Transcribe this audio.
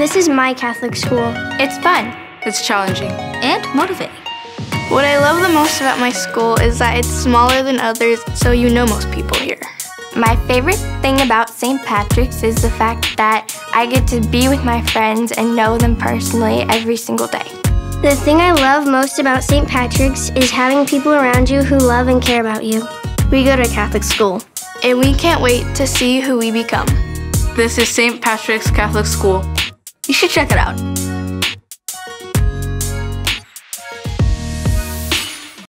This is my Catholic school. It's fun. It's challenging. And motivating. What I love the most about my school is that it's smaller than others, so you know most people here. My favorite thing about St. Patrick's is the fact that I get to be with my friends and know them personally every single day. The thing I love most about St. Patrick's is having people around you who love and care about you. We go to a Catholic school, and we can't wait to see who we become. This is St. Patrick's Catholic School. You should check it out.